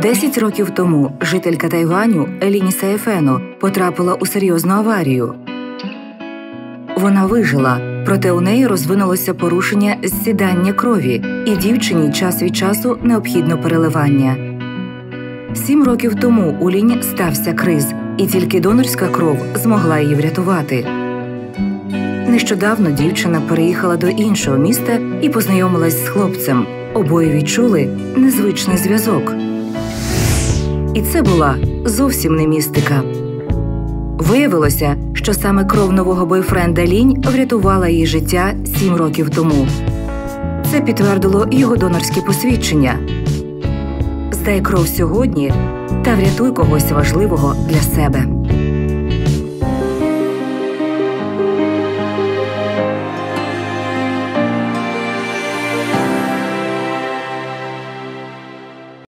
10 років тому жителька Тайваню Еліні Саєфено потрапила у серйозну аварію. Вона вижила, проте у неї розвинулося порушення зсідання крові, і дівчині час від часу необхідно переливання. 7 років тому у Лінь стався криз, і тільки донорська кров змогла її врятувати. Нещодавно дівчина переїхала до іншого міста і познайомилась з хлопцем. Обоє відчули незвичний зв'язок. І це була зовсім не містика. Виявилося, що саме кров нового бойфренда Лінь врятувала її життя 7 років тому. Це підтвердило його донорське посвідчення. Здай кров сьогодні та врятуй когось важливого для себе.